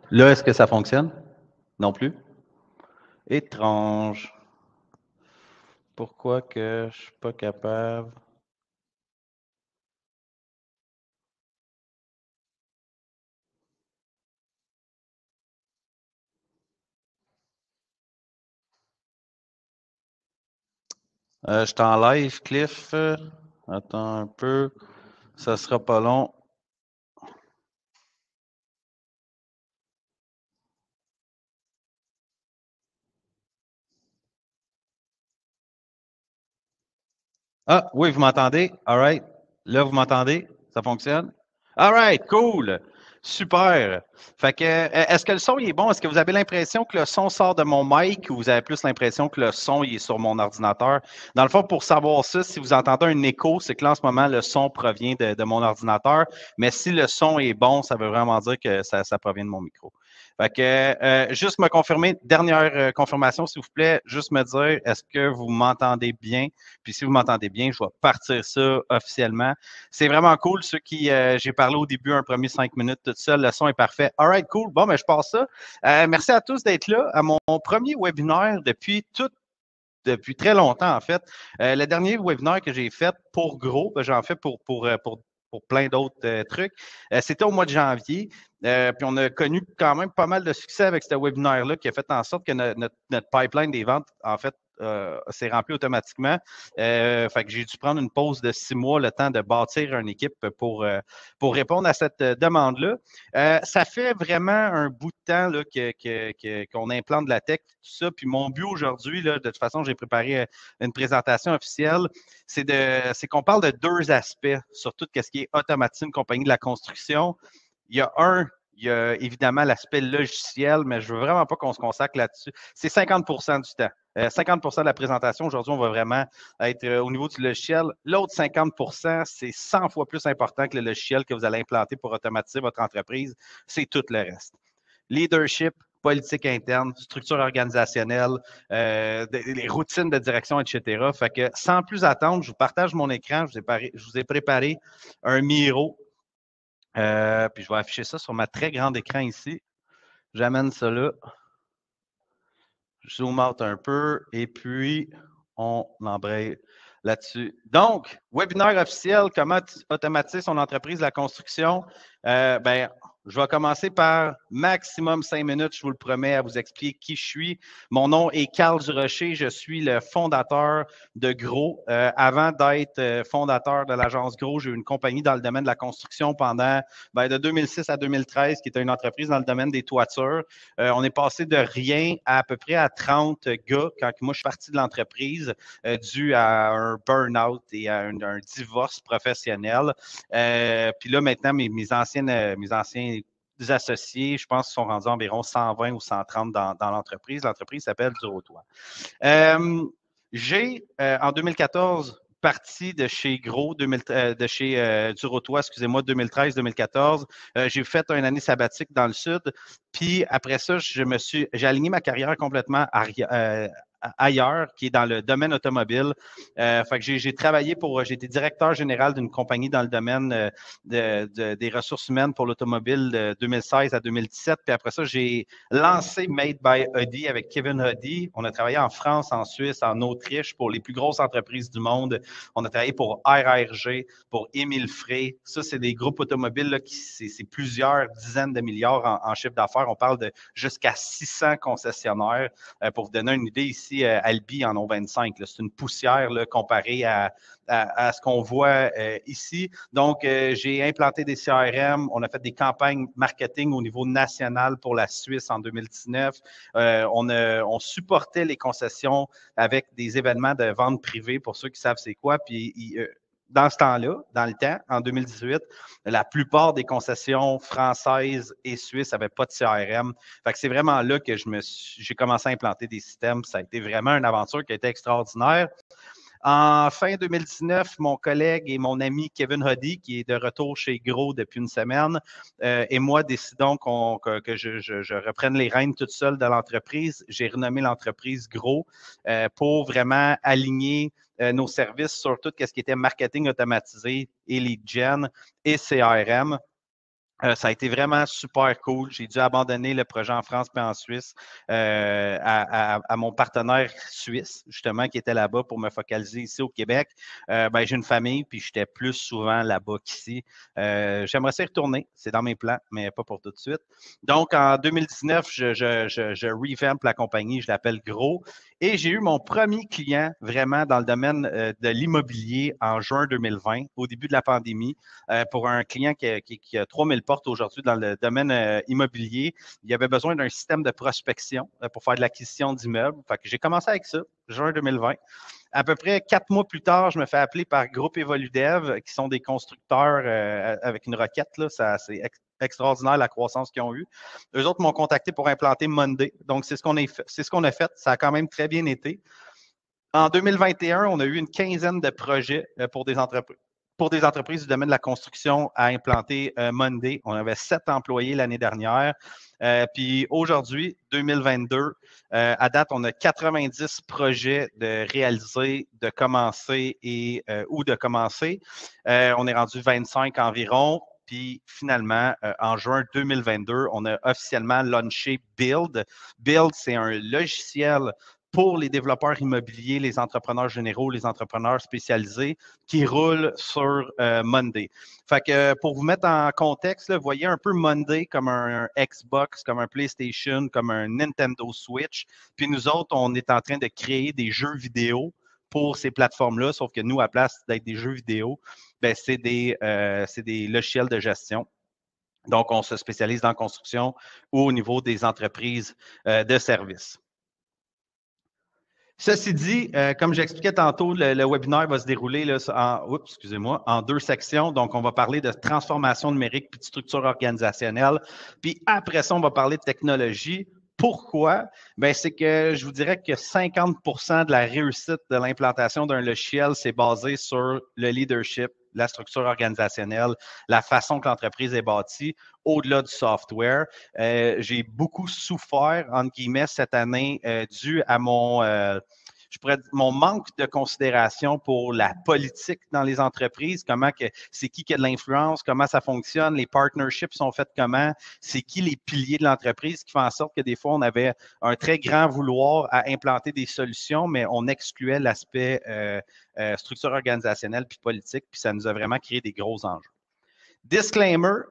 Là, est-ce que ça fonctionne? Non plus? Étrange. Pourquoi que je suis pas capable? Je suis en live, Cliff. Attends un peu. Ça sera pas long. Ah, oui, vous m'entendez? All right. Là, vous m'entendez? Ça fonctionne? All right, cool. Super. Fait que, est-ce que le son il est bon? Est-ce que vous avez l'impression que le son sort de mon mic ou vous avez plus l'impression que le son il est sur mon ordinateur? Dans le fond, pour savoir ça, si vous entendez un écho, c'est que là, en ce moment, le son provient de mon ordinateur. Mais si le son est bon, ça veut vraiment dire que ça provient de mon micro. Fait que, juste me confirmer, dernière confirmation, s'il vous plaît, juste me dire, est-ce que vous m'entendez bien? Puis si vous m'entendez bien, je vais partir ça officiellement. C'est vraiment cool. Ceux qui, j'ai parlé au début, un premier 5 minutes tout seul, le son est parfait. All right, cool. Bon, ben, je passe ça. Merci à tous d'être là à mon premier webinaire depuis très longtemps, en fait. Le dernier webinaire que j'ai fait pour gros, ben, j'en fais pour plein d'autres trucs. C'était au mois de janvier. Puis on a connu quand même pas mal de succès avec ce webinaire-là qui a fait en sorte que notre pipeline des ventes, en fait, s'est rempli automatiquement. Fait que j'ai dû prendre une pause de 6 mois, le temps de bâtir une équipe pour répondre à cette demande-là. Ça fait vraiment un bout de temps là, qu'on implante de la tech, tout ça. Puis mon but aujourd'hui, là, de toute façon, j'ai préparé une présentation officielle, c'est qu'on parle de deux aspects sur tout ce qui est automatisme, compagnie de la construction. Il y a évidemment l'aspect logiciel, mais je ne veux vraiment pas qu'on se consacre là-dessus. C'est 50 du temps. 50 de la présentation, aujourd'hui, on va vraiment être au niveau du logiciel. L'autre 50 c'est 100 fois plus important que le logiciel que vous allez implanter pour automatiser votre entreprise. C'est tout le reste. Leadership, politique interne, structure organisationnelle, les routines de direction, etc. Fait que sans plus attendre, je vous partage mon écran. Je vous ai préparé un Miro. Puis je vais afficher ça sur ma très grande écran ici. J'amène ça là. Je zoom out un peu et puis on embraye là-dessus. Donc, webinaire officiel, comment automatiser son entreprise, la construction. Ben, je vais commencer par maximum 5 minutes, je vous le promets, à vous expliquer qui je suis. Mon nom est Carl Durocher, je suis le fondateur de Gros. Avant d'être fondateur de l'agence Gros, j'ai eu une compagnie dans le domaine de la construction pendant de 2006 à 2013, qui était une entreprise dans le domaine des toitures. On est passé de rien à peu près à 30 gars quand moi je suis parti de l'entreprise dû à un burn-out et à un divorce professionnel. Puis là, maintenant, mes anciens associés, je pense qu'ils sont rendus environ 120 ou 130 dans l'entreprise. L'entreprise s'appelle Durotois. J'ai, en 2014, parti de chez Gros, de chez Durotois, excusez-moi, 2013-2014. J'ai fait une année sabbatique dans le sud. Puis après ça, j'ai aligné ma carrière complètement ailleurs, qui est dans le domaine automobile. Fait que j'ai été directeur général d'une compagnie dans le domaine des ressources humaines pour l'automobile de 2016 à 2017. Puis après ça, j'ai lancé Made by Audi avec Kevin Audi. On a travaillé en France, en Suisse, en Autriche pour les plus grosses entreprises du monde. On a travaillé pour RRG, pour Émile Frey. Ça, c'est des groupes automobiles là, c'est plusieurs dizaines de milliards en chiffre d'affaires. On parle de jusqu'à 600 concessionnaires. Pour vous donner une idée, ici, Albi en ont 25. C'est une poussière là, comparée à ce qu'on voit ici. Donc, j'ai implanté des CRM. On a fait des campagnes marketing au niveau national pour la Suisse en 2019. On supportait les concessions avec des événements de vente privée pour ceux qui savent c'est quoi. Puis, dans ce temps-là, dans le temps, en 2018, la plupart des concessions françaises et suisses n'avaient pas de CRM. Fait que c'est vraiment là que j'ai commencé à implanter des systèmes. Ça a été vraiment une aventure qui a été extraordinaire. En fin 2019, mon collègue et mon ami Kevin Huddy, qui est de retour chez Gros depuis une semaine, et moi décidons que je reprenne les rênes toute seule de l'entreprise. J'ai renommé l'entreprise Gros pour vraiment aligner nos services sur tout ce qui était marketing automatisé et lead gen et CRM. Ça a été vraiment super cool. J'ai dû abandonner le projet en France puis en Suisse à mon partenaire suisse, justement, qui était là-bas pour me focaliser ici au Québec. Ben, j'ai une famille, puis j'étais plus souvent là-bas qu'ici. J'aimerais s'y retourner. C'est dans mes plans, mais pas pour tout de suite. Donc, en 2019, je revamp la compagnie. Je l'appelle Gros. Et j'ai eu mon premier client vraiment dans le domaine de l'immobilier en juin 2020, au début de la pandémie, pour un client qui a 3000 portes aujourd'hui dans le domaine immobilier. Il avait besoin d'un système de prospection pour faire de l'acquisition d'immeubles. Fait que j'ai commencé avec ça, juin 2020. À peu près 4 mois plus tard, je me fais appeler par Groupe Evoludev, qui sont des constructeurs avec une requête. Là, c'est extraordinaire la croissance qu'ils ont eue. Eux autres m'ont contacté pour implanter Monday. Donc, c'est ce qu'on a fait. Ça a quand même très bien été. En 2021, on a eu une quinzaine de projets pour des entreprises du domaine de la construction à implanter Monday. On avait 7 employés l'année dernière. Puis aujourd'hui, 2022, à date, on a 90 projets de réaliser, de commencer ou de commencer. On est rendu 25 environ. Puis finalement, en juin 2022, on a officiellement launché Build. Build, c'est un logiciel pour les développeurs immobiliers, les entrepreneurs généraux, les entrepreneurs spécialisés qui roulent sur Monday. Fait que pour vous mettre en contexte, là, voyez un peu Monday comme un Xbox, comme un PlayStation, comme un Nintendo Switch. Puis nous autres, on est en train de créer des jeux vidéo pour ces plateformes-là, sauf que nous, à place d'être des jeux vidéo, ben, c'est des logiciels de gestion. Donc, on se spécialise dans la construction ou au niveau des entreprises de services. Ceci dit, comme j'expliquais tantôt, le webinaire va se dérouler là, en 2 sections. Donc, on va parler de transformation numérique puis de structure organisationnelle. Puis après ça, on va parler de technologie. Pourquoi? Bien, c'est que je vous dirais que 50 de la réussite de l'implantation d'un logiciel, c'est basé sur le leadership, la structure organisationnelle, la façon que l'entreprise est bâtie, au-delà du software. J'ai beaucoup souffert, entre guillemets, cette année, dû à mon manque de considération pour la politique dans les entreprises, c'est qui a de l'influence, comment ça fonctionne, les partnerships sont faits comment, c'est qui les piliers de l'entreprise qui font en sorte que des fois, on avait un très grand vouloir à implanter des solutions, mais on excluait l'aspect structure organisationnelle puis politique, puis ça nous a vraiment créé des gros enjeux. Disclaimer,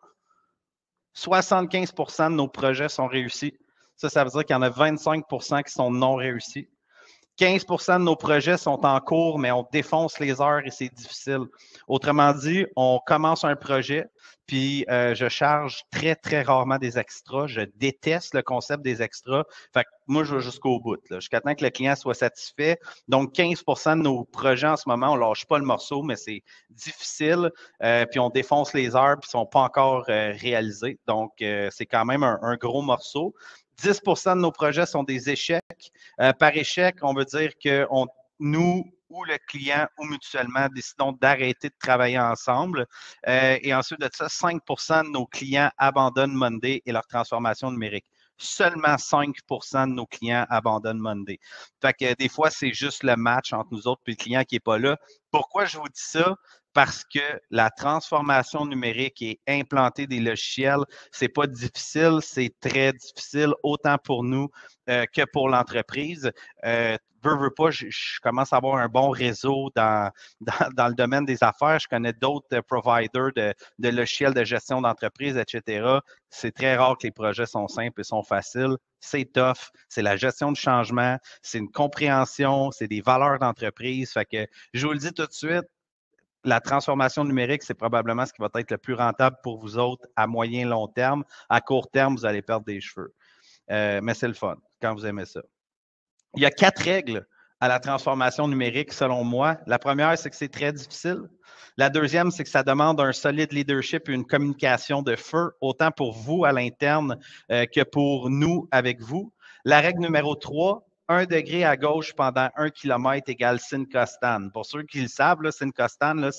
75 de nos projets sont réussis. Ça veut dire qu'il y en a 25 qui sont non réussis. 15 de nos projets sont en cours, mais on défonce les heures et c'est difficile. Autrement dit, on commence un projet, puis je charge très, très rarement des extras. Je déteste le concept des extras. Fait que moi, je vais jusqu'au bout, là, jusqu'à temps que le client soit satisfait. Donc, 15 de nos projets en ce moment, on ne lâche pas le morceau, mais c'est difficile. Puis on défonce les heures, puis ils ne sont pas encore réalisés. Donc, c'est quand même un gros morceau. 10 de nos projets sont des échecs. Par échec, on veut dire que nous ou le client ou mutuellement décidons d'arrêter de travailler ensemble. Et ensuite de ça, 5 de nos clients abandonnent Monday et leur transformation numérique. Seulement 5 de nos clients abandonnent Monday. Fait que des fois, c'est juste le match entre nous autres et le client qui n'est pas là. Pourquoi je vous dis ça? Parce que la transformation numérique et implanter des logiciels, c'est pas difficile, c'est très difficile, autant pour nous que pour l'entreprise. Veux pas, je commence à avoir un bon réseau dans le domaine des affaires. Je connais d'autres providers de logiciels de gestion d'entreprise, etc. C'est très rare que les projets sont simples et sont faciles. C'est tough, c'est la gestion du changement, c'est une compréhension, c'est des valeurs d'entreprise. Fait que je vous le dis tout de suite, la transformation numérique, c'est probablement ce qui va être le plus rentable pour vous autres à moyen et long terme. À court terme, vous allez perdre des cheveux. Mais c'est le fun quand vous aimez ça. Il y a 4 règles à la transformation numérique, selon moi. La première, c'est que c'est très difficile. La deuxième, c'est que ça demande un solide leadership et une communication de feu, autant pour vous à l'interne que pour nous avec vous. La règle numéro 3, 1 degré à gauche pendant 1 kilomètre égale syncostane. Pour ceux qui le savent, là, syncostane,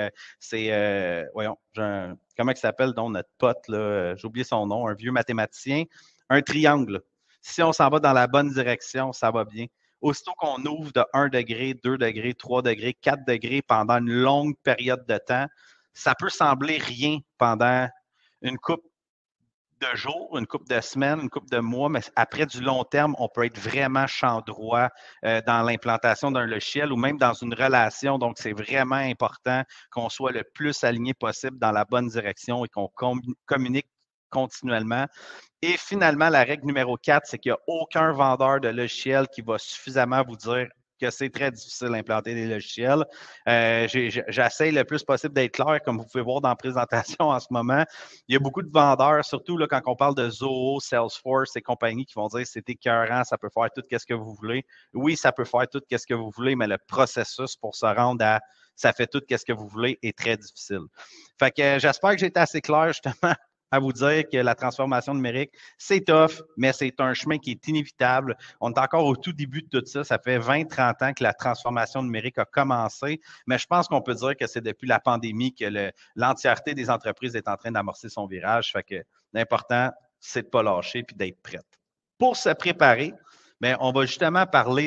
voyons, comment il s'appelle donc notre pote, j'ai oublié son nom, un vieux mathématicien, un triangle. Si on s'en va dans la bonne direction, ça va bien. Aussitôt qu'on ouvre de 1 degré, 2 degrés, 3 degrés, 4 degrés pendant une longue période de temps, ça peut sembler rien pendant une coupe de jours, une couple de semaines, une couple de mois, mais après du long terme, on peut être vraiment champ droit dans l'implantation d'un logiciel ou même dans une relation. Donc, c'est vraiment important qu'on soit le plus aligné possible dans la bonne direction et qu'on communique continuellement. Et finalement, la règle numéro 4, c'est qu'il n'y a aucun vendeur de logiciel qui va suffisamment vous dire que c'est très difficile d'implanter des logiciels. J'essaie le plus possible d'être clair, comme vous pouvez voir dans la présentation en ce moment. Il y a beaucoup de vendeurs, surtout là, quand on parle de Zoho, Salesforce et compagnies qui vont dire c'est écœurant, ça peut faire tout ce que vous voulez. Oui, ça peut faire tout ce que vous voulez, mais le processus pour se rendre à ça fait tout ce que vous voulez est très difficile. Fait que j'espère que j'ai été assez clair justement à vous dire que la transformation numérique, c'est tough, mais c'est un chemin qui est inévitable. On est encore au tout début de tout ça. Ça fait 20-30 ans que la transformation numérique a commencé, mais je pense qu'on peut dire que c'est depuis la pandémie que l'entièreté des entreprises est en train d'amorcer son virage. Fait que l'important, c'est de ne pas lâcher et d'être prête. Pour se préparer, bien, on va justement parler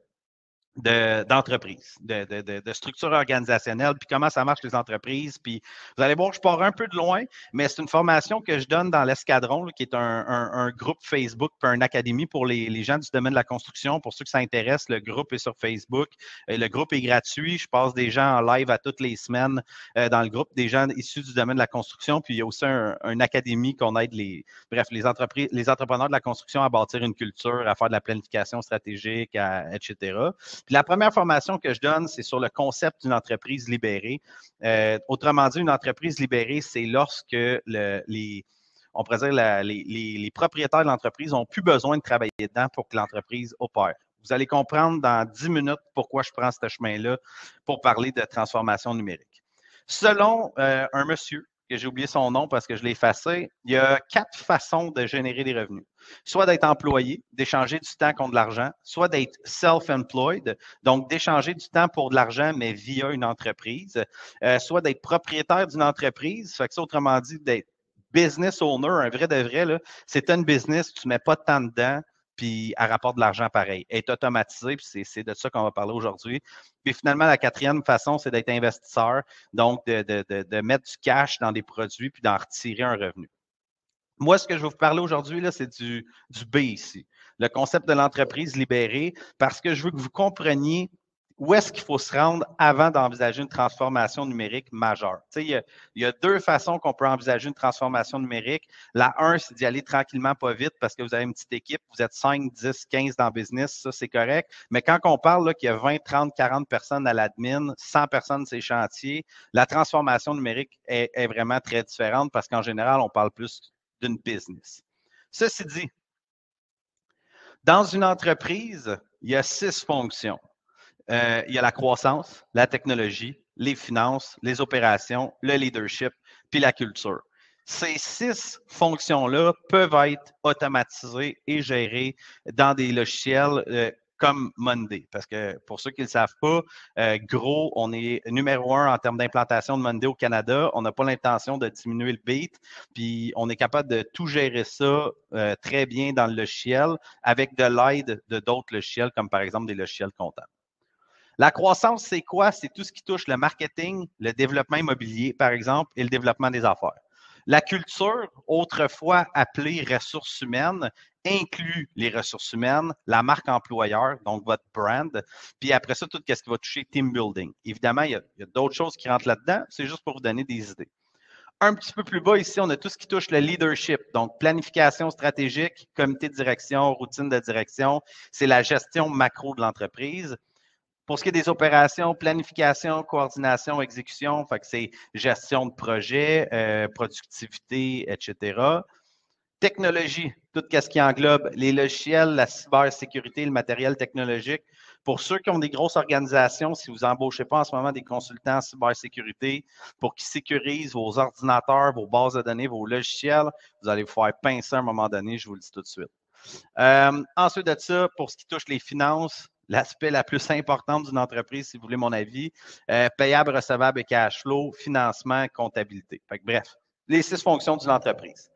d'entreprise, de structure organisationnelle, puis comment ça marche les entreprises. Puis vous allez voir, je pars un peu de loin, mais c'est une formation que je donne dans l'Escadron, qui est un groupe Facebook, puis une académie pour les gens du domaine de la construction. Pour ceux que ça intéresse, le groupe est sur Facebook. Le groupe est gratuit. Je passe des gens en live à toutes les semaines dans le groupe, des gens issus du domaine de la construction. Puis il y a aussi une académie qu'on aide les entrepreneurs de la construction à bâtir une culture, à faire de la planification stratégique, etc. Puis la première formation que je donne, c'est sur le concept d'une entreprise libérée. Autrement dit, une entreprise libérée, c'est lorsque on pourrait dire les propriétaires de l'entreprise n'ont plus besoin de travailler dedans pour que l'entreprise opère. Vous allez comprendre dans 10 minutes pourquoi je prends ce chemin-là pour parler de transformation numérique. Selon un monsieur, que j'ai oublié son nom parce que je l'ai effacé, il y a 4 façons de générer des revenus. Soit d'être employé, d'échanger du temps contre de l'argent, soit d'être self-employed, donc d'échanger du temps pour de l'argent, mais via une entreprise, soit d'être propriétaire d'une entreprise, fait que ça, autrement dit, d'être business owner, un vrai de vrai, c'est une business, tu ne mets pas de temps dedans, puis elle rapporte de l'argent pareil. Elle est automatisée, puis c'est de ça qu'on va parler aujourd'hui. Puis finalement, la quatrième façon, c'est d'être investisseur, donc de mettre du cash dans des produits, puis d'en retirer un revenu. Moi, ce que je vais vous parler aujourd'hui, c'est du B ici, le concept de l'entreprise libérée, parce que je veux que vous compreniez où est-ce qu'il faut se rendre avant d'envisager une transformation numérique majeure. Il y a 2 façons qu'on peut envisager une transformation numérique. La 1, c'est d'y aller tranquillement, pas vite, parce que vous avez une petite équipe, vous êtes 5, 10, 15 dans le business, ça, c'est correct. Mais quand on parle qu'il y a 20, 30, 40 personnes à l'admin, 100 personnes sur ces chantiers, la transformation numérique est vraiment très différente parce qu'en général, on parle plus d'une business. Ceci dit, dans une entreprise, il y a 6 fonctions. Il y a la croissance, la technologie, les finances, les opérations, le leadership, puis la culture. Ces 6 fonctions-là peuvent être automatisées et gérées dans des logiciels comme Monday. Parce que pour ceux qui ne le savent pas, gros, on est numéro 1 en termes d'implantation de Monday au Canada. On n'a pas l'intention de diminuer le beat. Puis on est capable de tout gérer ça très bien dans le logiciel avec de l'aide de d'autres logiciels, comme par exemple des logiciels comptables. La croissance, c'est quoi? C'est tout ce qui touche le marketing, le développement immobilier, par exemple, et le développement des affaires. La culture, autrefois appelée ressources humaines, inclut les ressources humaines, la marque employeur, donc votre brand, puis après ça, tout ce qui va toucher team building. Évidemment, il y a d'autres choses qui rentrent là-dedans, c'est juste pour vous donner des idées. Un petit peu plus bas ici, on a tout ce qui touche le leadership, donc planification stratégique, comité de direction, routine de direction, c'est la gestion macro de l'entreprise. Pour ce qui est des opérations, planification, coordination, exécution, fait que c'est gestion de projet, productivité, etc. Technologie, tout ce qui englobe les logiciels, la cybersécurité, le matériel technologique. Pour ceux qui ont des grosses organisations, si vous n'embauchez pas en ce moment des consultants en cybersécurité pour qu'ils sécurisent vos ordinateurs, vos bases de données, vos logiciels, vous allez vous faire pincer à un moment donné, je vous le dis tout de suite. Ensuite de ça, pour ce qui touche les finances, l'aspect la plus importante d'une entreprise, si vous voulez mon avis, payable, recevable et cash flow, financement, comptabilité. Fait que, bref, les 6 fonctions d'une entreprise.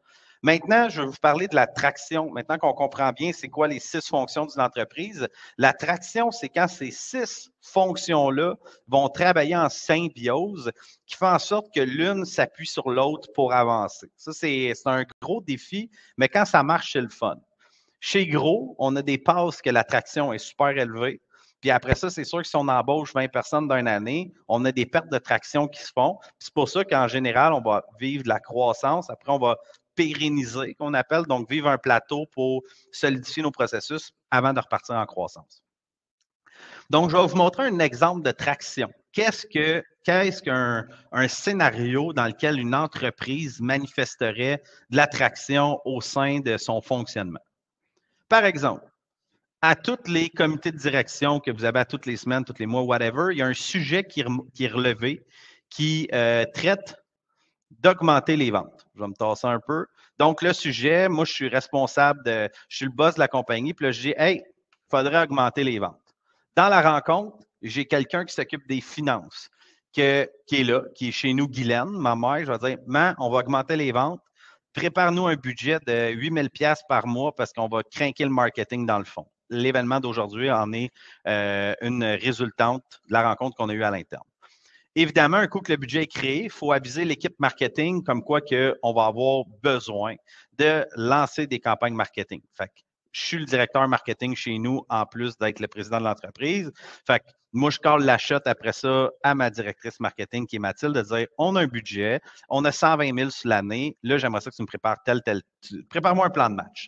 Maintenant, je vais vous parler de la traction. Maintenant qu'on comprend bien c'est quoi les 6 fonctions d'une entreprise, la traction, c'est quand ces 6 fonctions-là vont travailler en symbiose, qui fait en sorte que l'une s'appuie sur l'autre pour avancer. Ça, c'est un gros défi, mais quand ça marche, c'est le fun. Chez Gros, on a des passes que la traction est super élevée. Puis après ça, c'est sûr que si on embauche 20 personnes d'une année, on a des pertes de traction qui se font. C'est pour ça qu'en général, on va vivre de la croissance. Après, on va pérenniser, qu'on appelle, donc vivre un plateau pour solidifier nos processus avant de repartir en croissance. Donc, je vais vous montrer un exemple de traction. Qu'est-ce qu'un scénario dans lequel une entreprise manifesterait de la traction au sein de son fonctionnement? Par exemple, à tous les comités de direction que vous avez à toutes les semaines, tous les mois, whatever, il y a un sujet qui est relevé qui traite d'augmenter les ventes. Je vais me tasser un peu. Donc, le sujet, moi, je suis responsable je suis le boss de la compagnie, puis là, je dis, hey, il faudrait augmenter les ventes. Dans la rencontre, j'ai quelqu'un qui s'occupe des finances, qui est là, qui est chez nous, Guylaine, ma mère. Je vais dire, on va augmenter les ventes. Prépare-nous un budget de 8 000 $ par mois parce qu'on va craquer le marketing dans le fond. L'événement d'aujourd'hui en est une résultante de la rencontre qu'on a eue à l'interne. Évidemment, un coup que le budget est créé, il faut aviser l'équipe marketing comme quoi qu'on va avoir besoin de lancer des campagnes marketing. Fait que je suis le directeur marketing chez nous en plus d'être le président de l'entreprise. Fait que moi, je colle la shot après ça à ma directrice marketing qui est Mathilde de dire on a un budget, on a 120 000 sur l'année. Là, j'aimerais ça que tu me prépares prépare-moi un plan de match.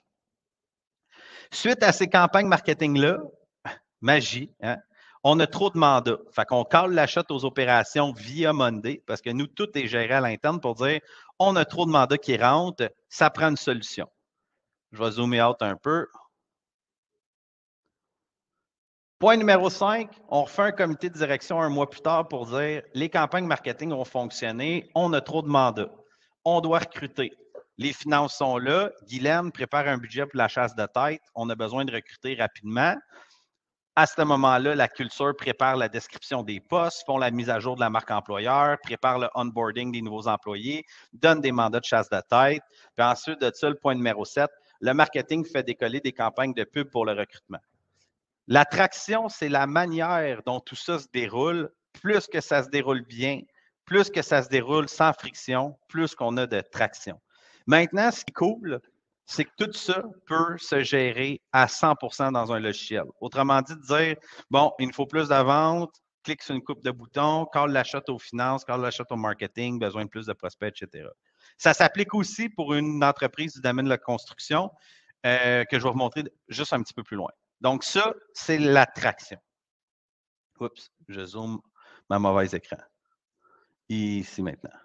Suite à ces campagnes marketing-là, magie, hein, on a trop de mandats. Fait qu'on cale la shot aux opérations via Monday parce que nous, tout est géré à l'interne pour dire on a trop de mandats qui rentrent, ça prend une solution. Je vais zoomer out un peu. Point numéro 5, on refait un comité de direction un mois plus tard pour dire les campagnes marketing ont fonctionné, on a trop de mandats. On doit recruter. Les finances sont là. Guylaine prépare un budget pour la chasse de tête. On a besoin de recruter rapidement. À ce moment-là, la culture prépare la description des postes, font la mise à jour de la marque employeur, prépare le onboarding des nouveaux employés, donne des mandats de chasse de tête. Puis ensuite de ça, le point numéro 7, le marketing fait décoller des campagnes de pub pour le recrutement. L'attraction, c'est la manière dont tout ça se déroule. Plus que ça se déroule bien, plus que ça se déroule sans friction, plus qu'on a de traction. Maintenant, ce qui est cool, c'est que tout ça peut se gérer à 100% dans un logiciel. Autrement dit, de dire, bon, il nous faut plus de ventes, clique sur une coupe de boutons, call l'achat aux finances, call l'achat au marketing, besoin de plus de prospects, etc. Ça s'applique aussi pour une entreprise du domaine de la construction que je vais vous montrer juste un petit peu plus loin. Donc, ça, c'est l'attraction. Oups, je zoome ma mauvaise écran. Ici maintenant.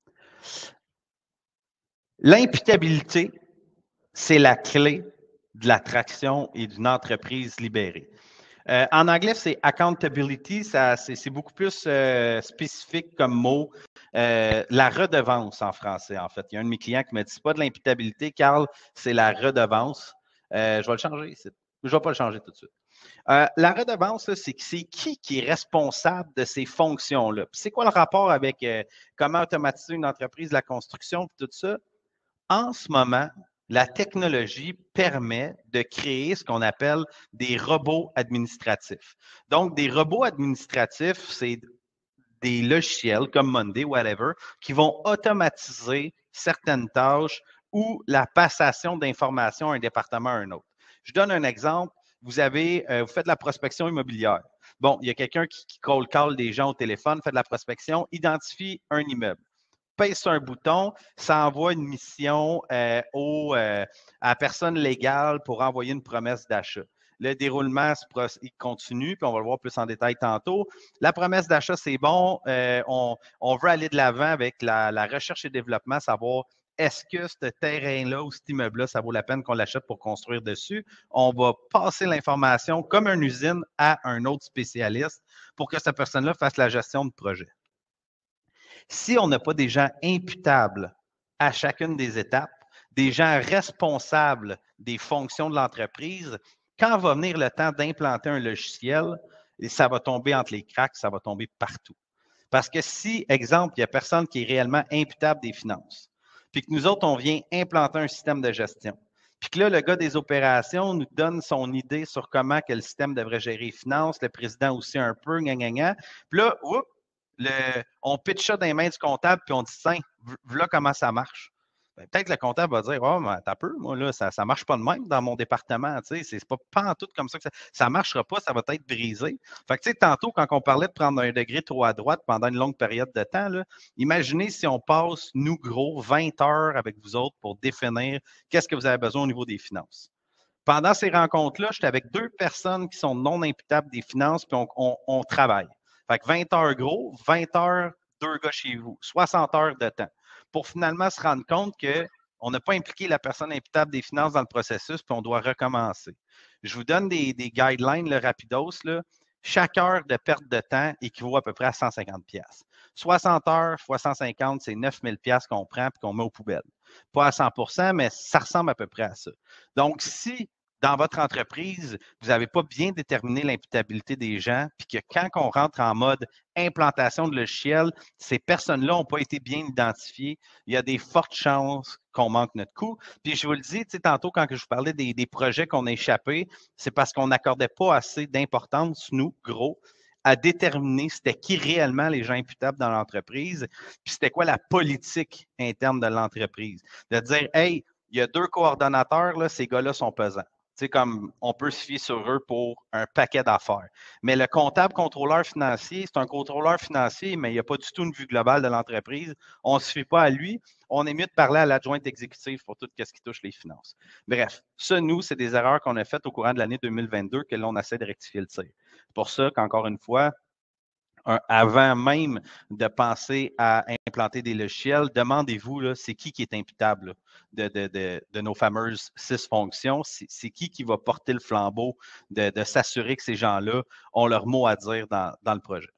L'imputabilité, c'est la clé de l'attraction et d'une entreprise libérée. En anglais, c'est accountability, c'est beaucoup plus spécifique comme mot. La redevance en français, en fait. Il y a un de mes clients qui me dit, c'est pas de l'imputabilité, Carl, c'est la redevance. Je vais le changer ici. Je ne vais pas le changer tout de suite. La redevance, c'est qui est responsable de ces fonctions-là. C'est quoi le rapport avec comment automatiser une entreprise de la construction et tout ça? En ce moment, la technologie permet de créer ce qu'on appelle des robots administratifs. Donc, des robots administratifs, c'est des logiciels comme Monday, whatever, qui vont automatiser certaines tâches ou la passation d'informations d'un département à un autre. Je donne un exemple. Vous faites de la prospection immobilière. Bon, il y a quelqu'un qui call des gens au téléphone, fait de la prospection, identifie un immeuble. Pèse sur un bouton, ça envoie une mission à la personne légale pour envoyer une promesse d'achat. Le déroulement il continue, puis on va le voir plus en détail tantôt. La promesse d'achat, c'est bon. On veut aller de l'avant avec la recherche et développement, savoir est-ce que ce terrain-là ou cet immeuble-là, ça vaut la peine qu'on l'achète pour construire dessus? On va passer l'information comme une usine à un autre spécialiste pour que cette personne-là fasse la gestion de projet. Si on n'a pas des gens imputables à chacune des étapes, des gens responsables des fonctions de l'entreprise, quand va venir le temps d'implanter un logiciel, ça va tomber entre les cracks, ça va tomber partout. Parce que si, exemple, il n'y a personne qui est réellement imputable des finances, il n'y a personne qui est réellement imputable des opérations, il n'y a personne qui est réellement imputable puis que nous autres, on vient implanter un système de gestion. Puis que là, le gars des opérations nous donne son idée sur comment que le système devrait gérer les finances, le président aussi un peu, gna, gna, gna. Puis là, on pitch ça dans les mains du comptable, puis on dit, tiens, voilà comment ça marche. Ben, peut-être que le comptable va dire, oh, mais t'as peu, moi, là, ça ne marche pas de même dans mon département. Tu sais, c'est pas en tout comme ça que ça ne marchera pas, ça va être brisé. Fait que, tu sais, tantôt, quand on parlait de prendre un degré trop à droite pendant une longue période de temps, là, imaginez si on passe, nous, gros, 20 heures avec vous autres pour définir qu'est-ce que vous avez besoin au niveau des finances. Pendant ces rencontres-là, j'étais avec 2 personnes qui sont non imputables des finances, puis on travaille. Fait que 20 heures gros, 20 heures, 2 gars chez vous, 60 heures de temps. Pour finalement se rendre compte qu'on n'a pas impliqué la personne imputable des finances dans le processus, puis on doit recommencer. Je vous donne des guidelines, le rapidos. Là. Chaque heure de perte de temps équivaut à peu près à 150 pièces. 60 heures fois 150, c'est 9000 pièces qu'on prend et qu'on met aux poubelles. Pas à 100 mais ça ressemble à peu près à ça. Donc, si dans votre entreprise, vous n'avez pas bien déterminé l'imputabilité des gens, puis que quand on rentre en mode implantation de logiciel, ces personnes-là n'ont pas été bien identifiées, il y a des fortes chances qu'on manque notre coup. Puis je vous le dis, tantôt, quand je vous parlais des projets qu'on a échappés, c'est parce qu'on n'accordait pas assez d'importance, nous, gros, à déterminer c'était qui réellement les gens imputables dans l'entreprise, puis c'était quoi la politique interne de l'entreprise. De dire, hey, il y a 2 coordonnateurs, là, ces gars-là sont pesants. Tu sais, comme on peut se fier sur eux pour un paquet d'affaires. Mais le comptable contrôleur financier, c'est un contrôleur financier, mais il n'y a pas du tout une vue globale de l'entreprise. On ne se fie pas à lui. On est mieux de parler à l'adjointe exécutive pour tout ce qui touche les finances. Bref, ça, nous, c'est des erreurs qu'on a faites au courant de l'année 2022 que l'on essaie de rectifier le tir. C'est pour ça qu'encore une fois, avant même de penser à implanter des logiciels, demandez-vous, c'est qui est imputable de nos fameuses 6 fonctions. C'est qui va porter le flambeau de s'assurer que ces gens-là ont leur mot à dire dans le projet.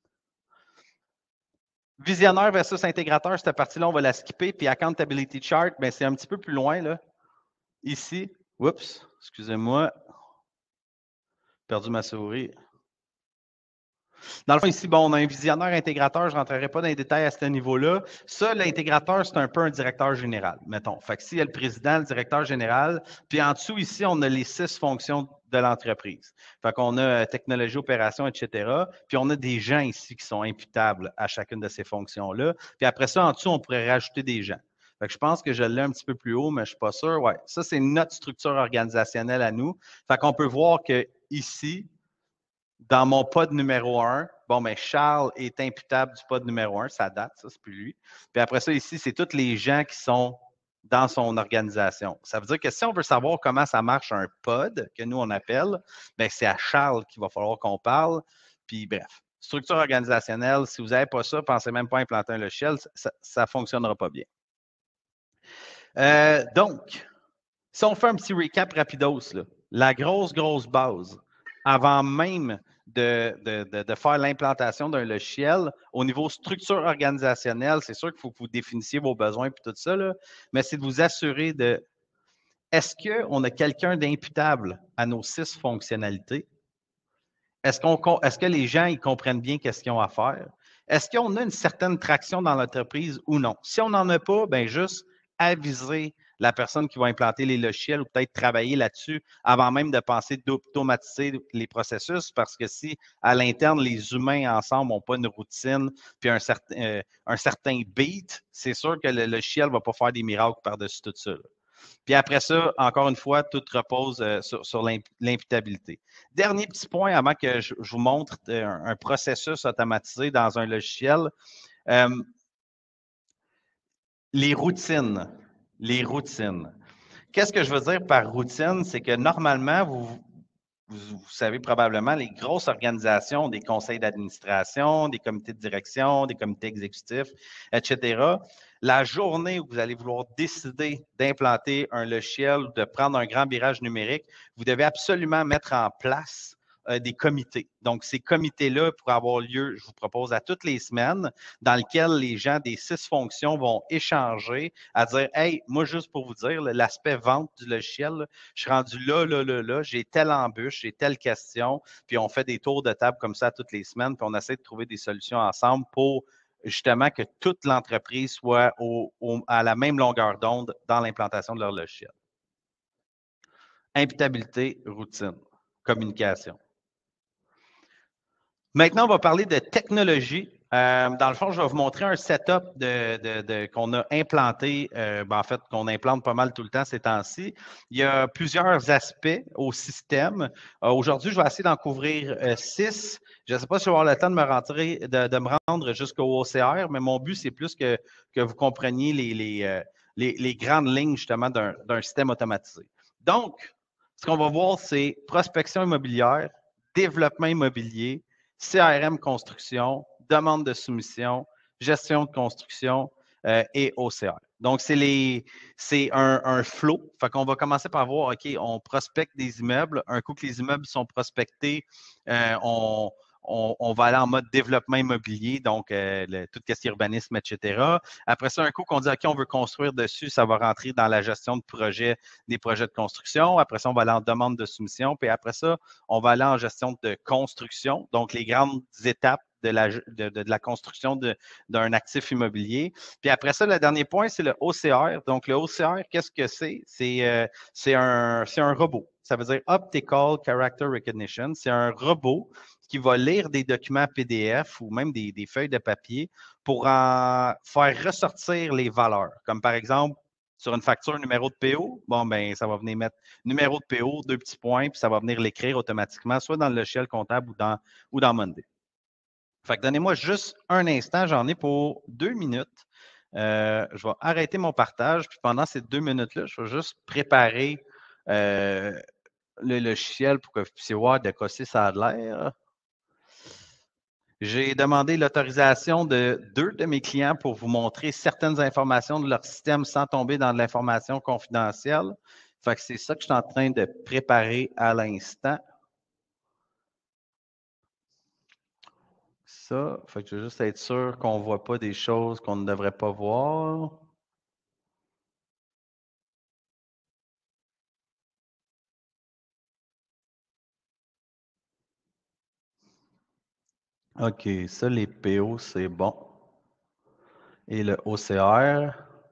Visionnaire versus intégrateur, cette partie-là, on va la skipper. Puis accountability chart, ben, c'est un petit peu plus loin. Là. Ici, oups, excusez-moi, perdu ma souris. Dans le fond, ici, bon, on a un visionnaire intégrateur, je ne rentrerai pas dans les détails à ce niveau-là. Ça, l'intégrateur, c'est un peu un directeur général, mettons. Fait que s'il y a le président, le directeur général, puis en dessous, ici, on a les 6 fonctions de l'entreprise. Fait qu'on a technologie, opération, etc. Puis on a des gens ici qui sont imputables à chacune de ces fonctions-là. Puis après ça, en dessous, on pourrait rajouter des gens. Fait que je pense que je l'ai un petit peu plus haut, mais je ne suis pas sûr. Ouais, ça, c'est notre structure organisationnelle à nous. Fait qu'on peut voir que ici, dans mon pod numéro 1, bon, mais Charles est imputable du pod numéro 1, ça date, ça, c'est plus lui. Puis après ça, ici, c'est tous les gens qui sont dans son organisation. Ça veut dire que si on veut savoir comment ça marche un pod, que nous, on appelle, bien, c'est à Charles qu'il va falloir qu'on parle. Puis bref, structure organisationnelle, si vous n'avez pas ça, pensez même pas à implanter un logiciel, ça ne fonctionnera pas bien. Donc, si on fait un petit recap rapidos, là, la grosse base, avant même de faire l'implantation d'un logiciel, au niveau structure organisationnelle, c'est sûr qu'il faut que vous définissiez vos besoins et tout ça, là, mais c'est de vous assurer de est-ce qu'on a quelqu'un d'imputable à nos 6 fonctionnalités? Est-ce que les gens ils comprennent bien qu'est-ce qu'ils ont à faire? Est-ce qu'on a une certaine traction dans l'entreprise ou non? Si on n'en a pas, bien juste aviser la personne qui va implanter les logiciels ou peut-être travailler là-dessus avant même de penser d'automatiser les processus parce que si à l'interne, les humains ensemble n'ont pas une routine puis un certain beat, c'est sûr que le logiciel ne va pas faire des miracles par-dessus tout ça. Là. Puis après ça, encore une fois, tout repose sur l'imputabilité. Dernier petit point avant que je vous montre un processus automatisé dans un logiciel. Les routines. Les routines. Qu'est-ce que je veux dire par routine? C'est que normalement, vous savez probablement, les grosses organisations, des conseils d'administration, des comités de direction, des comités exécutifs, etc., la journée où vous allez vouloir décider d'implanter un logiciel ou de prendre un grand virage numérique, vous devez absolument mettre en place des comités. Donc, ces comités-là pourraient avoir lieu, je vous propose, à toutes les semaines, dans lesquels les gens des 6 fonctions vont échanger à dire, hey, moi, juste pour vous dire, l'aspect vente du logiciel, je suis rendu là, j'ai telle embûche, j'ai telle question, puis on fait des tours de table comme ça toutes les semaines, puis on essaie de trouver des solutions ensemble pour justement que toute l'entreprise soit à la même longueur d'onde dans l'implantation de leur logiciel. Imputabilité, routine, communication. Maintenant, on va parler de technologie. Dans le fond, je vais vous montrer un setup qu'on a implanté, en fait, qu'on implante pas mal tout le temps ces temps-ci. Il y a plusieurs aspects au système. Aujourd'hui, je vais essayer d'en couvrir 6. Je ne sais pas si je vais avoir le temps de me rendre jusqu'au OCR, mais mon but, c'est plus que vous compreniez les grandes lignes, justement, d'un système automatisé. Donc, ce qu'on va voir, c'est prospection immobilière, développement immobilier, CRM construction, demande de soumission, gestion de construction et OCR. Donc, c'est un flow. Fait qu'on va commencer par voir, OK, on prospecte des immeubles. Un coup que les immeubles sont prospectés, on va aller en mode développement immobilier, donc tout ce qui est urbanisme, etc. Après ça, un coup qu'on dit, OK, on veut construire dessus, ça va rentrer dans la gestion de projet, des projets de construction. Après ça, on va aller en demande de soumission. Puis après ça, on va aller en gestion de construction, donc les grandes étapes de la construction d'un actif immobilier. Puis après ça, le dernier point, c'est le OCR. Donc, le OCR, qu'est-ce que c'est? C'est un robot. Ça veut dire Optical Character Recognition. C'est un robot qui va lire des documents PDF ou même des feuilles de papier pour en faire ressortir les valeurs. Comme par exemple, sur une facture numéro de PO, bon, ben, ça va venir mettre numéro de PO, 2 petits points, puis ça va venir l'écrire automatiquement, soit dans le logiciel comptable ou dans Monday. Fait que donnez-moi juste un instant, j'en ai pour 2 minutes. Je vais arrêter mon partage, puis pendant ces 2 minutes-là, je vais juste préparer le logiciel pour que vous puissiez voir de quoi ça a l'air. J'ai demandé l'autorisation de 2 de mes clients pour vous montrer certaines informations de leur système sans tomber dans de l'information confidentielle. Fait que c'est ça que je suis en train de préparer à l'instant. Ça, fait que je veux juste être sûr qu'on ne voit pas des choses qu'on ne devrait pas voir. OK, ça, les PO, c'est bon. Et le OCR,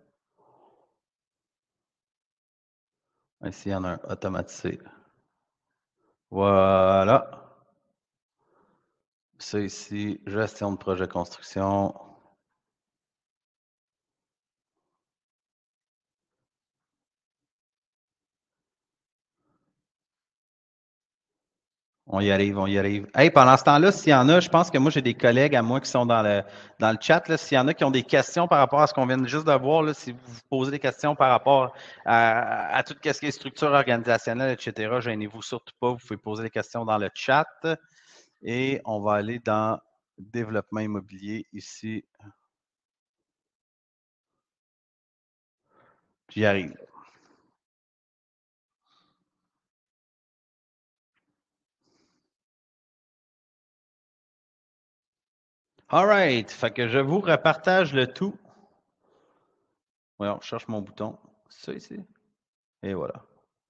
ici, il y en a un automatisé. Voilà. Ça ici, gestion de projet construction. On y arrive, on y arrive. Hey, pendant ce temps-là, s'il y en a, je pense que moi, j'ai des collègues à moi qui sont dans le chat. S'il y en a qui ont des questions par rapport à ce qu'on vient juste de voir, là, si vous vous posez des questions par rapport à tout ce qui est structure organisationnelle, etc., gênez-vous surtout pas. Vous pouvez poser des questions dans le chat. Et on va aller dans développement immobilier ici. J'y arrive. All right. Fait que je vous repartage le tout. Voyons, je cherche mon bouton. C'est ça ici. Et voilà.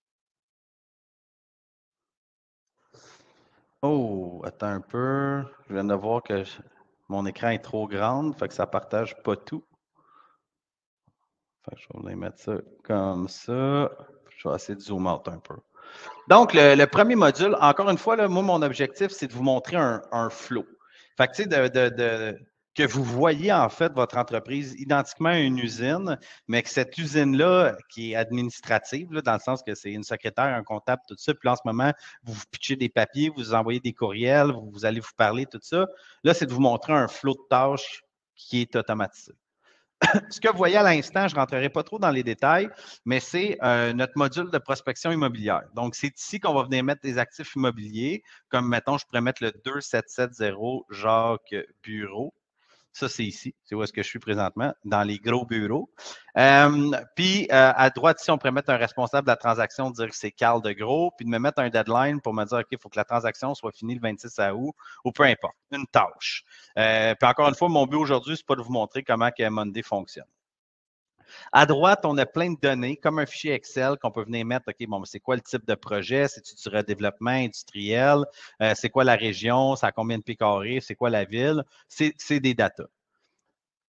Oh, attends un peu. Je viens de voir que mon écran est trop grand, fait que ça partage pas tout. Fait que je vais aller mettre ça comme ça. Je vais essayer de zoomer out un peu. Donc, le premier module, encore une fois, là, moi, mon objectif, c'est de vous montrer un flow. Fait que, tu sais, que vous voyez, en fait, votre entreprise identiquement à une usine, mais que cette usine-là, qui est administrative, là, dans le sens que c'est une secrétaire, un comptable, tout ça, puis là, en ce moment, vous vous pitchez des papiers, vous envoyez des courriels, vous allez vous parler, tout ça. Là, c'est de vous montrer un flow de tâches qui est automatisé. Ce que vous voyez à l'instant, je ne rentrerai pas trop dans les détails, mais c'est notre module de prospection immobilière. Donc, c'est ici qu'on va venir mettre des actifs immobiliers, comme, mettons, je pourrais mettre le 2770 Jacques Bureau. Ça, c'est ici. C'est où est-ce que je suis présentement, dans les gros bureaux. Puis, à droite, ici, on pourrait mettre un responsable de la transaction, dire que c'est Carl de Gros, puis de me mettre un deadline pour me dire, OK, il faut que la transaction soit finie le 26 août, ou peu importe, une tâche. Puis, encore une fois, mon but aujourd'hui, c'est pas de vous montrer comment que Monday fonctionne. À droite, on a plein de données, comme un fichier Excel qu'on peut venir mettre, OK, bon, c'est quoi le type de projet? C'est-tu du redéveloppement industriel? C'est quoi la région? Ça a combien de pieds carrés? C'est quoi la ville? C'est des datas.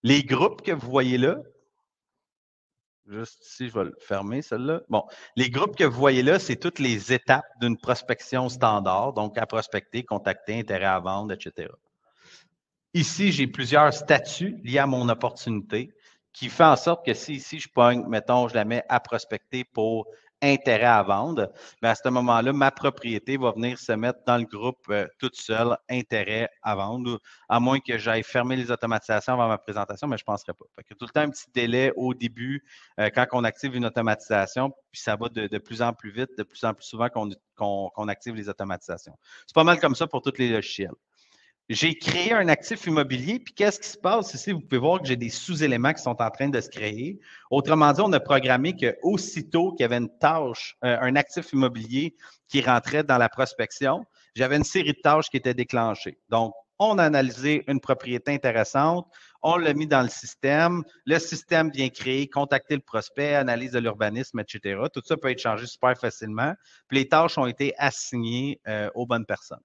Les groupes que vous voyez là, juste ici, je vais le fermer, celle-là. Bon, les groupes que vous voyez là, c'est toutes les étapes d'une prospection standard, donc à prospecter, contacter, intérêt à vendre, etc. Ici, j'ai plusieurs statuts liés à mon opportunité qui fait en sorte que si ici je pogne, mettons, je la mets à prospecter pour intérêt à vendre, bien à ce moment-là, ma propriété va venir se mettre dans le groupe toute seule, intérêt à vendre, à moins que j'aille fermer les automatisations avant ma présentation, mais je ne penserai pas. Fait que tout le temps un petit délai au début quand on active une automatisation, puis ça va de plus en plus vite, de plus en plus souvent qu'on active les automatisations. C'est pas mal comme ça pour tous les logiciels. J'ai créé un actif immobilier, puis qu'est-ce qui se passe ici? Vous pouvez voir que j'ai des sous-éléments qui sont en train de se créer. Autrement dit, on a programmé qu'aussitôt qu'il y avait une tâche, un actif immobilier qui rentrait dans la prospection, j'avais une série de tâches qui étaient déclenchées. Donc, on a analysé une propriété intéressante, on l'a mis dans le système vient créer, contacter le prospect, analyse de l'urbanisme, etc. Tout ça peut être changé super facilement, puis les tâches ont été assignées aux bonnes personnes.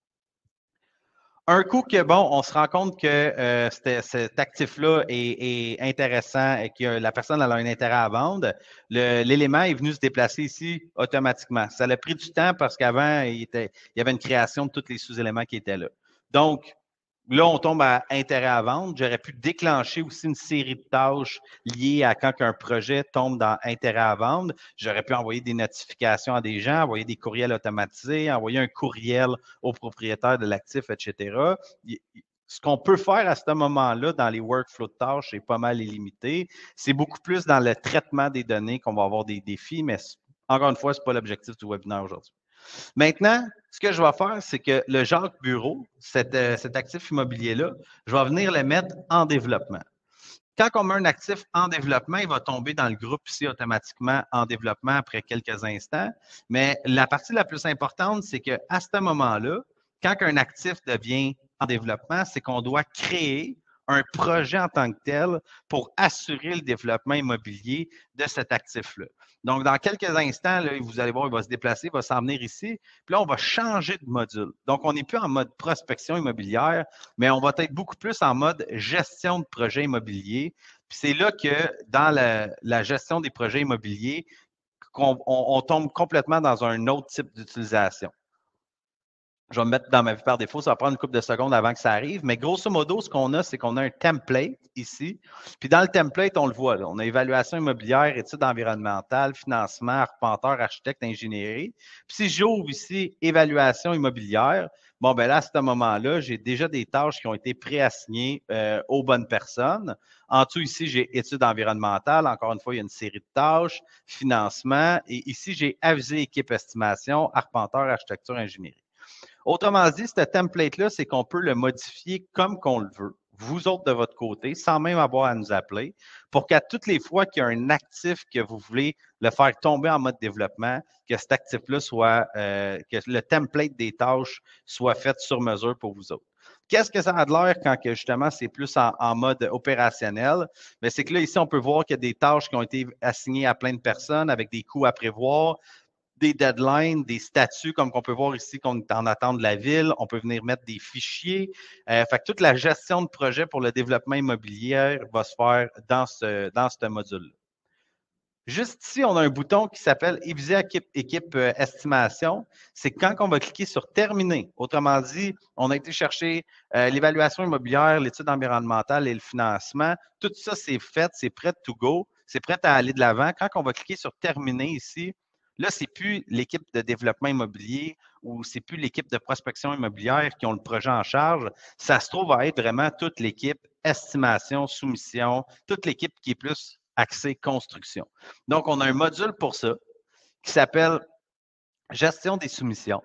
Un coup que, bon, on se rend compte que cet actif-là est intéressant et que la personne a un intérêt à vendre, l'élément est venu se déplacer ici automatiquement. Ça a pris du temps parce qu'avant, il y avait une création de tous les sous-éléments qui étaient là. Donc, là, on tombe à intérêt à vendre. J'aurais pu déclencher aussi une série de tâches liées à quand un projet tombe dans intérêt à vendre. J'aurais pu envoyer des notifications à des gens, envoyer des courriels automatisés, envoyer un courriel au propriétaire de l'actif, etc. Ce qu'on peut faire à ce moment-là dans les workflows de tâches, c'est pas mal illimité. C'est beaucoup plus dans le traitement des données qu'on va avoir des défis, mais encore une fois, ce n'est pas l'objectif du webinaire aujourd'hui. Maintenant, ce que je vais faire, c'est que le Jacques Bureau, cet actif immobilier-là, je vais venir le mettre en développement. Quand on met un actif en développement, il va tomber dans le groupe ici automatiquement en développement après quelques instants. Mais la partie la plus importante, c'est qu'à ce moment-là, quand un actif devient en développement, c'est qu'on doit créer un projet en tant que tel pour assurer le développement immobilier de cet actif-là. Donc, dans quelques instants, là, vous allez voir, il va se déplacer, il va s'en venir ici. Puis là, on va changer de module. Donc, on n'est plus en mode prospection immobilière, mais on va être beaucoup plus en mode gestion de projet immobilier. Puis c'est là que dans la gestion des projets immobiliers, on tombe complètement dans un autre type d'utilisation. Je vais me mettre dans ma vue par défaut, ça va prendre une couple de secondes avant que ça arrive. Mais grosso modo, ce qu'on a, c'est qu'on a un template ici. Puis dans le template, on le voit, là, on a évaluation immobilière, études environnementales, financement, arpenteur, architecte, ingénierie. Puis si j'ouvre ici évaluation immobilière, bon, ben là, à ce moment-là, j'ai déjà des tâches qui ont été préassignées aux bonnes personnes. En dessous, ici, j'ai études environnementales. Encore une fois, il y a une série de tâches, financement. Et ici, j'ai avisé équipe estimation, arpenteur, architecture, ingénierie. Autrement dit, ce template-là, c'est qu'on peut le modifier comme qu'on le veut, vous autres de votre côté, sans même avoir à nous appeler, pour qu'à toutes les fois qu'il y a un actif que vous voulez le faire tomber en mode développement, que cet actif-là soit, que le template des tâches soit fait sur mesure pour vous autres. Qu'est-ce que ça a de l'air quand que justement c'est plus en mode opérationnel? Mais c'est que là, ici, on peut voir qu'il y a des tâches qui ont été assignées à plein de personnes avec des coûts à prévoir, des deadlines, des statuts, comme qu'on peut voir ici, qu'on est en attente de la ville. On peut venir mettre des fichiers. Fait que toute la gestion de projet pour le développement immobilier va se faire dans ce module-là. Juste ici, on a un bouton qui s'appelle Éviser équipe estimation. C'est quand on va cliquer sur Terminer. Autrement dit, on a été chercher l'évaluation immobilière, l'étude environnementale et le financement. Tout ça, c'est fait, c'est prêt to go, c'est prêt à aller de l'avant. Quand on va cliquer sur Terminer ici, là, ce n'est plus l'équipe de développement immobilier ou ce n'est plus l'équipe de prospection immobilière qui ont le projet en charge. Ça se trouve à être vraiment toute l'équipe estimation, soumission, toute l'équipe qui est plus axée construction. Donc, on a un module pour ça qui s'appelle Gestion des soumissions.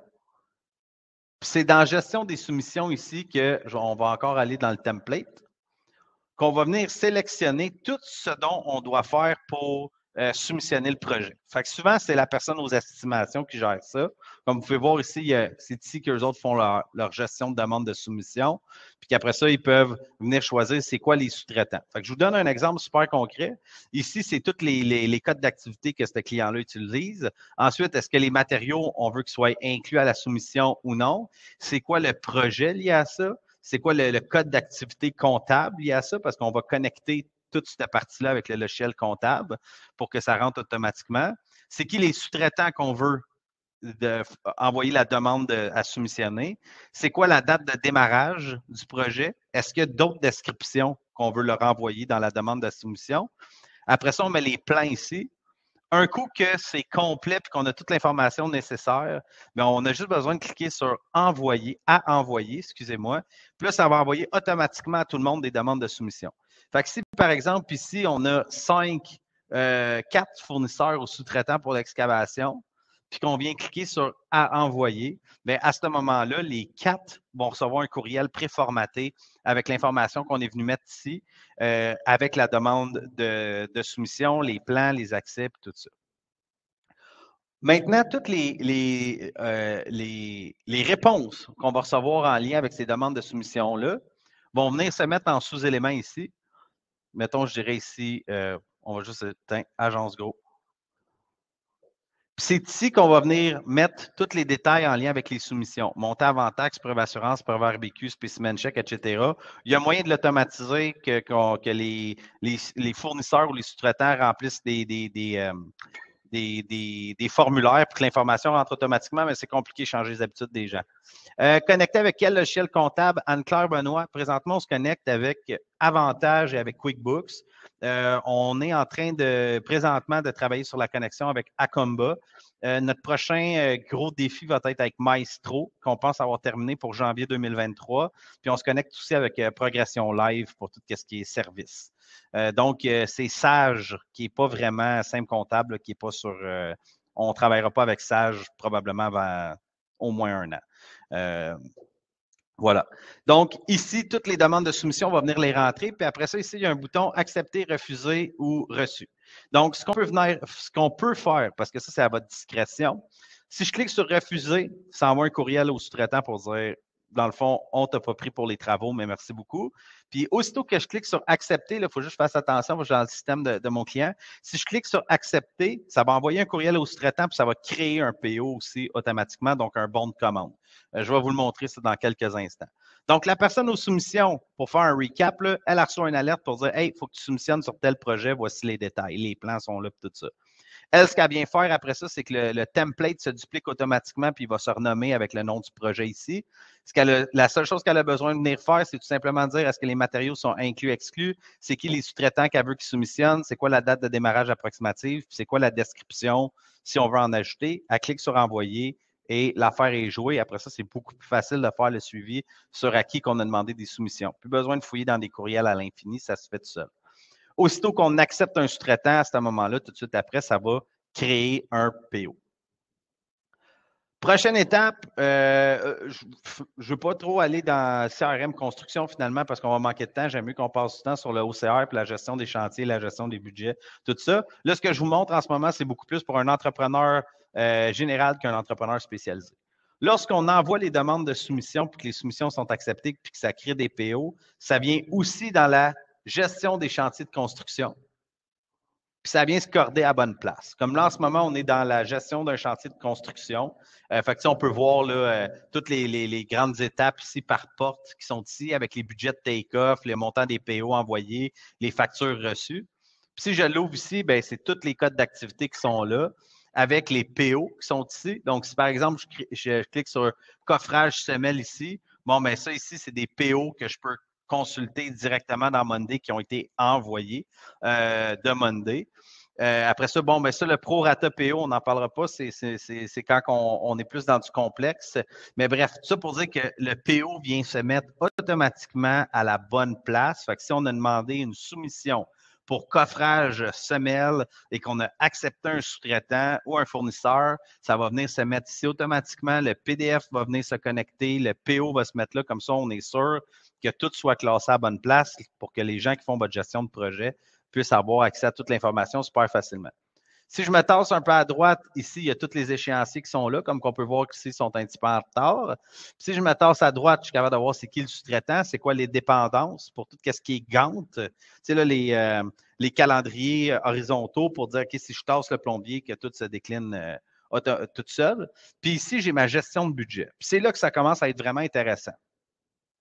C'est dans Gestion des soumissions ici qu'on va encore aller dans le template, qu'on va venir sélectionner tout ce dont on doit faire pour soumissionner le projet. Fait que souvent, c'est la personne aux estimations qui gère ça. Comme vous pouvez voir ici, c'est ici qu'eux autres font leur gestion de demande de soumission. Puis qu'après ça, ils peuvent venir choisir c'est quoi les sous-traitants. Fait que je vous donne un exemple super concret. Ici, c'est tous les codes d'activité que ce client-là utilise. Ensuite, est-ce que les matériaux, on veut qu'ils soient inclus à la soumission ou non? C'est quoi le projet lié à ça? c'est quoi le code d'activité comptable lié à ça, parce qu'on va connecter toute cette partie-là avec le logiciel comptable pour que ça rentre automatiquement. C'est qui les sous-traitants qu'on veut envoyer la demande à soumissionner? C'est quoi la date de démarrage du projet? Est-ce qu'il y a d'autres descriptions qu'on veut leur envoyer dans la demande de soumission? Après ça, on met les plans ici. Un coup que c'est complet et qu'on a toute l'information nécessaire, bien, on a juste besoin de cliquer sur Envoyer, à envoyer, excusez-moi. Puis là, ça va envoyer automatiquement à tout le monde des demandes de soumission. Fait que si, par exemple, ici, on a 4 fournisseurs ou sous-traitants pour l'excavation, puis qu'on vient cliquer sur À envoyer, bien, à ce moment-là, les 4 vont recevoir un courriel préformaté avec l'information qu'on est venu mettre ici, avec la demande de soumission, les plans, les accès, puis tout ça. Maintenant, toutes les réponses qu'on va recevoir en lien avec ces demandes de soumission-là vont venir se mettre en sous-éléments ici. Mettons, je dirais ici, on va juste éteindre Agence Gros. C'est ici qu'on va venir mettre tous les détails en lien avec les soumissions. Montant avant taxe, preuve assurance, preuve RBQ, spécimen chèque, etc. Il y a moyen de l'automatiser que les fournisseurs ou les sous-traitants remplissent des formulaires pour que l'information rentre automatiquement, mais c'est compliqué de changer les habitudes des gens. Connecter avec quel logiciel comptable? Anne-Claire Benoît, présentement, on se connecte avec Avantage et avec QuickBooks. On est en train présentement de travailler sur la connexion avec Acomba. Notre prochain gros défi va être avec Maestro, qu'on pense avoir terminé pour janvier 2023. Puis on se connecte aussi avec Progression Live pour tout ce qui est service. Donc, c'est Sage qui n'est pas vraiment simple comptable, qui n'est pas sur. On ne travaillera pas avec Sage probablement avant au moins 1 an. Voilà. Donc, ici, toutes les demandes de soumission, on va venir les rentrer. Puis après ça, ici, il y a un bouton accepter, refuser ou reçu. Donc, ce qu'on peut faire, parce que ça, c'est à votre discrétion, si je clique sur refuser, ça envoie un courriel au sous-traitant pour dire, dans le fond, on ne t'a pas pris pour les travaux, mais merci beaucoup. Puis, aussitôt que je clique sur accepter, il faut juste faire attention, dans le système de mon client. Si je clique sur accepter, ça va envoyer un courriel au sous-traitant, puis ça va créer un PO aussi automatiquement, donc un bon de commande. Je vais vous le montrer ça dans quelques instants. Donc, la personne aux soumissions, pour faire un recap, là, elle reçoit une alerte pour dire « Hey, il faut que tu soumissionnes sur tel projet, voici les détails, les plans sont là, puis tout ça. » Elle, ce qu'elle vient faire après ça, c'est que le template se duplique automatiquement, puis il va se renommer avec le nom du projet ici. La seule chose qu'elle a besoin de venir faire, c'est tout simplement dire est-ce que les matériaux sont inclus, exclus, c'est qui les sous-traitants qu'elle veut qu'ils soumissionnent, c'est quoi la date de démarrage approximative, puis c'est quoi la description si on veut en ajouter. Elle clique sur envoyer et l'affaire est jouée. Après ça, c'est beaucoup plus facile de faire le suivi sur à qui qu'on a demandé des soumissions. Plus besoin de fouiller dans des courriels à l'infini, ça se fait tout seul. Aussitôt qu'on accepte un sous-traitant, à ce moment-là, tout de suite après, ça va créer un PO. Prochaine étape, je ne veux pas trop aller dans CRM construction finalement parce qu'on va manquer de temps. J'aime mieux qu'on passe du temps sur le OCR, puis la gestion des chantiers, la gestion des budgets, tout ça. Là, ce que je vous montre en ce moment, c'est beaucoup plus pour un entrepreneur général qu'un entrepreneur spécialisé. Lorsqu'on envoie les demandes de soumission, puis que les soumissions sont acceptées, puis que ça crée des PO, ça vient aussi dans la gestion des chantiers de construction. Puis ça vient se corder à bonne place. Comme là, en ce moment, on est dans la gestion d'un chantier de construction. Fait que, on peut voir là, toutes les grandes étapes ici par porte qui sont ici avec les budgets de take-off, les montants des PO envoyés, les factures reçues. Puis si je l'ouvre ici, ben, c'est tous les codes d'activité qui sont là avec les PO qui sont ici. Donc, si par exemple, je clique sur coffrage semelle ici, bon, ben ça ici, c'est des PO que je peux consulter directement dans Monday qui ont été envoyés de Monday. Après ça, bon, ben ça, le prorata PO, on n'en parlera pas, c'est quand on est plus dans du complexe. Mais bref, tout ça pour dire que le PO vient se mettre automatiquement à la bonne place. Fait que si on a demandé une soumission pour coffrage semelle et qu'on a accepté un sous-traitant ou un fournisseur, ça va venir se mettre ici automatiquement. Le PDF va venir se connecter, le PO va se mettre là, comme ça, on est sûr que tout soit classé à la bonne place pour que les gens qui font votre gestion de projet puissent avoir accès à toute l'information super facilement. Si je me tasse un peu à droite, ici, il y a tous les échéanciers qui sont là, comme qu'on peut voir qu'ici, ils sont un petit peu en retard. Puis si je me tasse à droite, je suis capable de voir c'est qui le sous-traitant, c'est quoi les dépendances pour tout ce qui est Gantt. Tu sais, là, les calendriers horizontaux pour dire, OK, si je tasse le plombier, que tout se décline tout seul. Puis ici, j'ai ma gestion de budget. Puis c'est là que ça commence à être vraiment intéressant.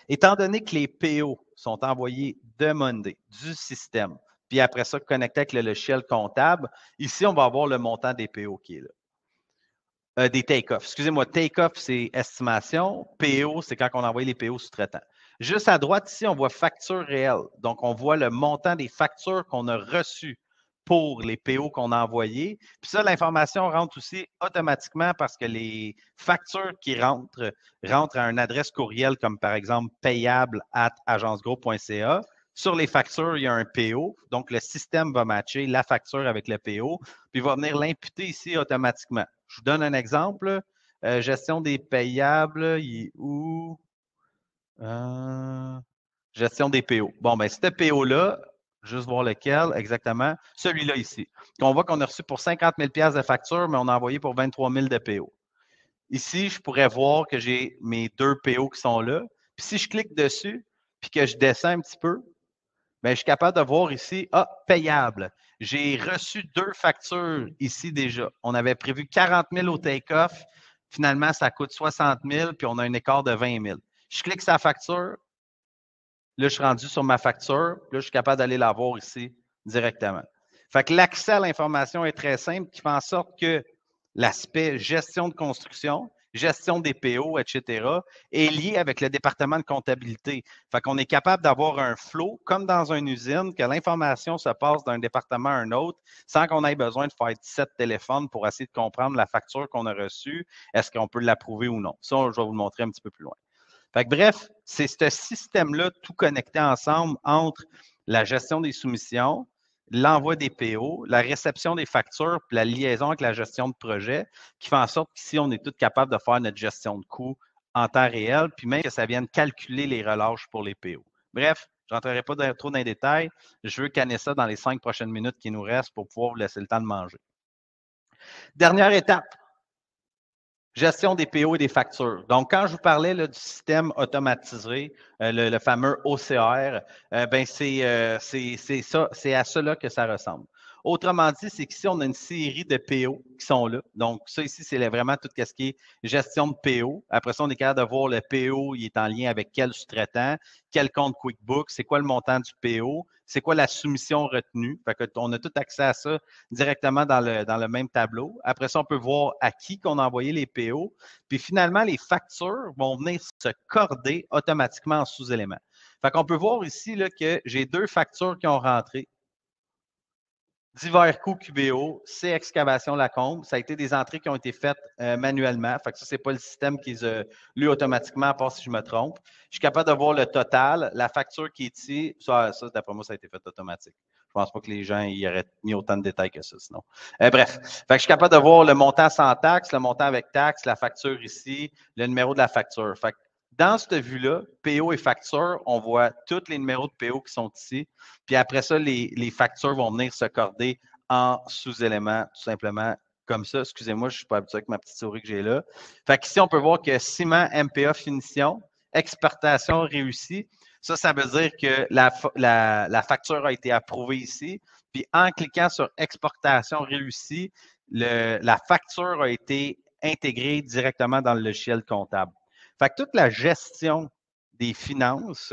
Étant donné que les PO sont envoyés de Monday, du système, puis après ça, connectés avec le logiciel comptable, ici, on va avoir le montant des PO qui est là. Des take-off. Excusez-moi, take-off, c'est estimation. PO, c'est quand on envoie les PO sous-traitants. Juste à droite, ici, on voit facture réelle. Donc, on voit le montant des factures qu'on a reçues pour les PO qu'on a envoyés. Puis ça, l'information rentre aussi automatiquement parce que les factures qui rentrent à une adresse courriel comme par exemple payable@agencegroupe.ca. Sur les factures, il y a un PO. Donc, le système va matcher la facture avec le PO, puis il va venir l'imputer ici automatiquement. Je vous donne un exemple. Gestion des payables, il est où? Gestion des PO. Bon, bien, ce PO-là, juste voir lequel exactement, celui-là ici. On voit qu'on a reçu pour 50 000 de facture, mais on a envoyé pour 23 000 de PO. Ici, je pourrais voir que j'ai mes 2 PO qui sont là. Puis si je clique dessus, puis que je descends un petit peu, bien, je suis capable de voir ici, payable. J'ai reçu 2 factures ici déjà. On avait prévu 40 000 au take-off. Finalement, ça coûte 60 000, puis on a un écart de 20 000. Je clique sur la facture. Là, je suis rendu sur ma facture. Là, je suis capable d'aller la voir ici directement. Fait que l'accès à l'information est très simple, qui fait en sorte que l'aspect gestion de construction, gestion des PO, etc., est lié avec le département de comptabilité. Fait qu'on est capable d'avoir un flow, comme dans une usine, que l'information se passe d'un département à un autre sans qu'on ait besoin de faire 17 téléphones pour essayer de comprendre la facture qu'on a reçue. Est-ce qu'on peut l'approuver ou non? Ça, je vais vous le montrer un petit peu plus loin. Fait que bref, c'est ce système-là tout connecté ensemble entre la gestion des soumissions, l'envoi des PO, la réception des factures, puis la liaison avec la gestion de projet, qui fait en sorte qu'ici, on est tous capables de faire notre gestion de coûts en temps réel, puis même que ça vienne calculer les relâches pour les PO. Bref, je n'entrerai pas trop dans les détails. Je veux canner ça dans les 5 prochaines minutes qui nous restent pour pouvoir vous laisser le temps de manger. Dernière étape, gestion des PO et des factures. Donc, quand je vous parlais là, du système automatisé, le fameux OCR, ben c'est à cela que ça ressemble. Autrement dit, c'est qu'ici, on a une série de PO qui sont là. Donc, ça ici, c'est vraiment tout ce qui est gestion de PO. Après ça, on est capable de voir le PO, il est en lien avec quel sous-traitant, quel compte QuickBooks, c'est quoi le montant du PO, c'est quoi la soumission retenue. Fait qu'on a tout accès à ça directement dans le même tableau. Après ça, on peut voir à qui qu'on a envoyé les PO. Puis finalement, les factures vont venir se corder automatiquement en sous-éléments. Fait qu'on peut voir ici là, que j'ai 2 factures qui ont rentré. Divers coûts QBO, c'est excavation Lacombe. Ça a été des entrées qui ont été faites manuellement. Fait que ça, ce n'est pas le système qui les a lues automatiquement, à part si je me trompe. Je suis capable de voir le total, la facture qui est ici. Ça d'après moi, ça a été fait automatique. Je ne pense pas que les gens y auraient mis autant de détails que ça, sinon. Bref, fait que je suis capable de voir le montant sans taxe, le montant avec taxe, la facture ici, le numéro de la facture. Fait que dans cette vue-là, PO et facture, on voit tous les numéros de PO qui sont ici. Puis après ça, les factures vont venir se corder en sous-éléments, tout simplement comme ça. Excusez-moi, je ne suis pas habitué avec ma petite souris que j'ai là. Fait qu'ici, on peut voir que ciment, MPA, finition, exportation réussie. Ça veut dire que la facture a été approuvée ici. Puis en cliquant sur exportation réussie, la facture a été intégrée directement dans le logiciel comptable. Fait que toute la gestion des finances,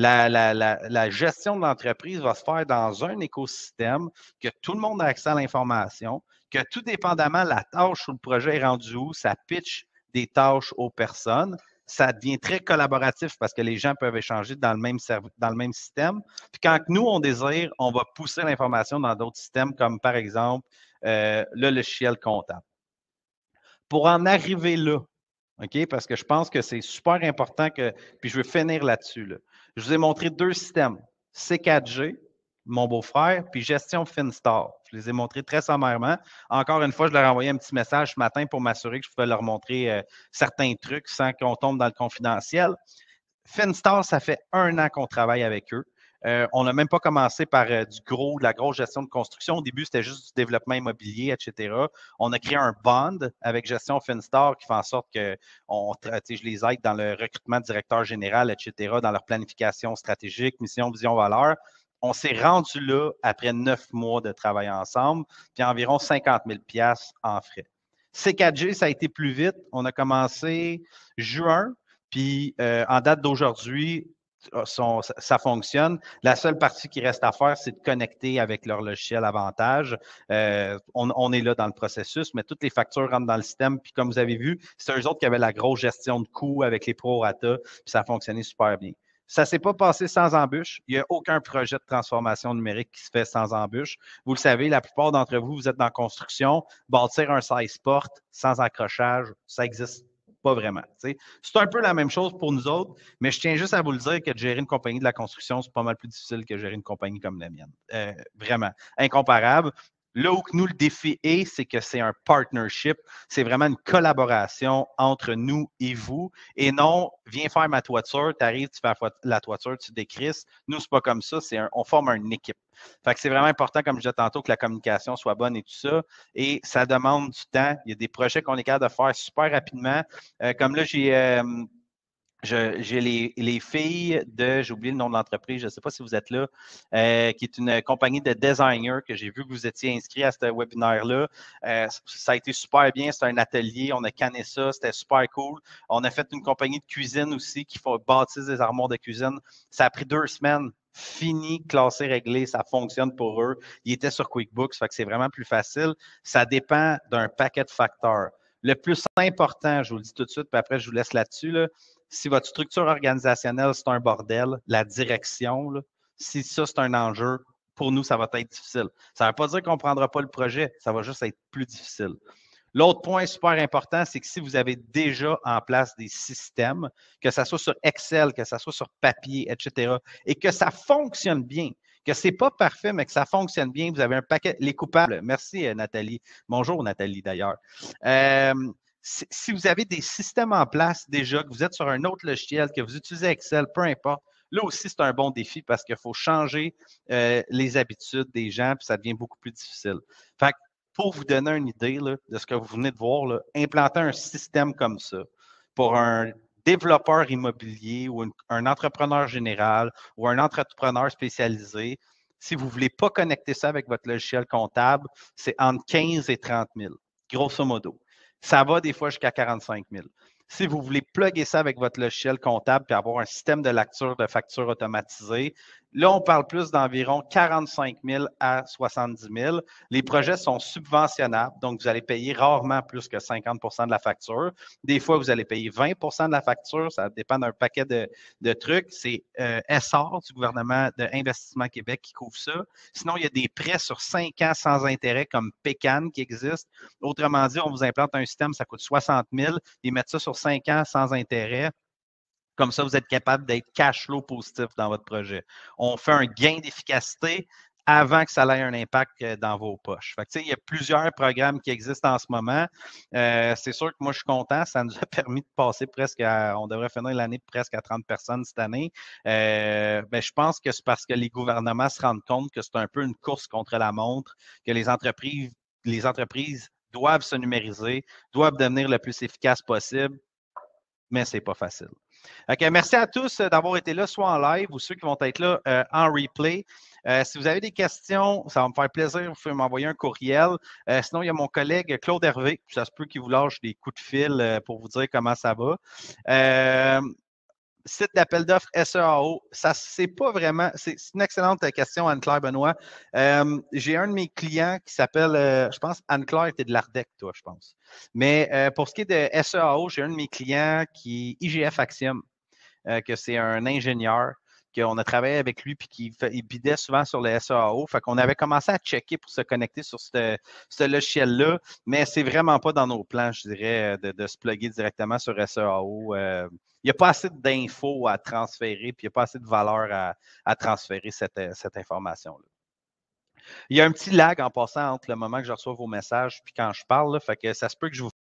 la gestion de l'entreprise va se faire dans un écosystème, que tout le monde a accès à l'information, que tout dépendamment de la tâche ou le projet est rendu où, ça pitch des tâches aux personnes. Ça devient très collaboratif parce que les gens peuvent échanger dans le même système. Puis quand nous, on désire, on va pousser l'information dans d'autres systèmes, comme par exemple le logiciel comptable. Pour en arriver là, OK? Parce que je pense que c'est super important que, puis je veux finir là-dessus. Là. Je vous ai montré 2 systèmes, C4G, mon beau-frère, puis gestion Finstar. Je les ai montrés très sommairement. Encore une fois, je leur ai envoyé un petit message ce matin pour m'assurer que je pouvais leur montrer certains trucs sans qu'on tombe dans le confidentiel. Finstar, ça fait 1 an qu'on travaille avec eux. On n'a même pas commencé par de la grosse gestion de construction. Au début, c'était juste du développement immobilier, etc. On a créé un bond avec gestion Finstar qui fait en sorte que je les aide dans le recrutement de directeur général, etc., dans leur planification stratégique, mission, vision, valeur. On s'est rendu là après 9 mois de travail ensemble, puis environ 50 000 $ en frais. C4G, ça a été plus vite. On a commencé juin. Puis, en date d'aujourd'hui, ça fonctionne. La seule partie qui reste à faire, c'est de connecter avec leur logiciel Avantage. On est là dans le processus, mais toutes les factures rentrent dans le système. Puis, comme vous avez vu, c'est eux autres qui avaient la grosse gestion de coûts avec les prorata, puis ça a fonctionné super bien. Ça ne s'est pas passé sans embûche. Il n'y a aucun projet de transformation numérique qui se fait sans embûche. Vous le savez, la plupart d'entre vous, vous êtes dans la construction. Bâtir un size port sans accrochage, ça n'existe pas vraiment. C'est un peu la même chose pour nous autres, mais je tiens juste à vous le dire que de gérer une compagnie de la construction, c'est pas mal plus difficile que gérer une compagnie comme la mienne. Vraiment, incomparable. Là où nous, le défi est, c'est que c'est un partnership, c'est vraiment une collaboration entre nous et vous, et non, viens faire ma toiture, tu arrives, tu fais la toiture, tu décrisses. Nous, c'est pas comme ça, on forme une équipe. Fait que c'est vraiment important, comme je disais tantôt, que la communication soit bonne et tout ça, et ça demande du temps. Il y a des projets qu'on est capable de faire super rapidement. Comme là, j'ai les filles j'ai oublié le nom de l'entreprise, je ne sais pas si vous êtes là, qui est une compagnie de designers que j'ai vu que vous étiez inscrit à ce webinaire-là. Ça a été super bien, c'était un atelier, on a canné ça, c'était super cool. On a fait une compagnie de cuisine aussi qui bâtissent des armoires de cuisine. Ça a pris 2 semaines. Fini, classé, réglé, ça fonctionne pour eux. Ils étaient sur QuickBooks, fait que c'est vraiment plus facile. Ça dépend d'un paquet de facteurs. Le plus important, je vous le dis tout de suite, puis après, je vous laisse là-dessus, là, si votre structure organisationnelle, c'est un bordel, la direction, là, si ça, c'est un enjeu, pour nous, ça va être difficile. Ça ne veut pas dire qu'on ne prendra pas le projet, ça va juste être plus difficile. L'autre point super important, c'est que si vous avez déjà en place des systèmes, que ce soit sur Excel, que ce soit sur papier, etc., et que ça fonctionne bien, que ce n'est pas parfait, mais que ça fonctionne bien, vous avez un paquet, les coupables. Merci, Nathalie. Bonjour, Nathalie, d'ailleurs. Si vous avez des systèmes en place déjà, que vous êtes sur un autre logiciel, que vous utilisez Excel, peu importe, là aussi, c'est un bon défi parce qu'il faut changer les habitudes des gens, puis ça devient beaucoup plus difficile. Fait que, pour vous donner une idée là, de ce que vous venez de voir, là, implanter un système comme ça pour un développeur immobilier ou un entrepreneur général ou un entrepreneur spécialisé, si vous ne voulez pas connecter ça avec votre logiciel comptable, c'est entre 15 et 30 000, grosso modo. Ça va des fois jusqu'à 45 000. Si vous voulez plugger ça avec votre logiciel comptable et avoir un système de lecture de factures automatisé, là, on parle plus d'environ 45 000 à 70 000. Les projets sont subventionnables, donc vous allez payer rarement plus que 50 de la facture. Des fois, vous allez payer 20 de la facture, ça dépend d'un paquet de trucs. C'est ESSOR du gouvernement d'Investissement Québec qui couvre ça. Sinon, il y a des prêts sur 5 ans sans intérêt comme PECAN qui existent. Autrement dit, on vous implante un système, ça coûte 60 000, ils mettent ça sur 5 ans sans intérêt. Comme ça, vous êtes capable d'être cash flow positif dans votre projet. On fait un gain d'efficacité avant que ça ait un impact dans vos poches. Fait que, il y a plusieurs programmes qui existent en ce moment. C'est sûr que moi, je suis content. Ça nous a permis de passer on devrait finir l'année presque à 30 personnes cette année. Je pense que c'est parce que les gouvernements se rendent compte que c'est un peu une course contre la montre, que les entreprises doivent se numériser, doivent devenir le plus efficaces possible, mais ce n'est pas facile. Okay, merci à tous d'avoir été là, soit en live ou ceux qui vont être là en replay. Si vous avez des questions, ça va me faire plaisir. Vous pouvez m'envoyer un courriel. Sinon, il y a mon collègue Claude Hervé. Ça se peut qu'il vous lâche des coups de fil pour vous dire comment ça va. Site d'appel d'offres SEAO, ça c'est pas vraiment, c'est une excellente question, Anne-Claire Benoît. J'ai un de mes clients qui s'appelle, je pense, Anne-Claire, tu es de l'Ardec, toi, je pense. Mais pour ce qui est de SEAO, j'ai un de mes clients qui est IGF Axiom, que c'est un ingénieur, qu'on a travaillé avec lui puis il bidait souvent sur le SEAO. Fait qu'on avait commencé à checker pour se connecter sur ce logiciel-là, mais c'est vraiment pas dans nos plans, je dirais, de se plugger directement sur SEAO. Il n'y a pas assez d'infos à transférer, puis il n'y a pas assez de valeur à transférer cette information-là. Il y a un petit lag en passant entre le moment que je reçois vos messages puis quand je parle, là, fait que ça se peut que je vous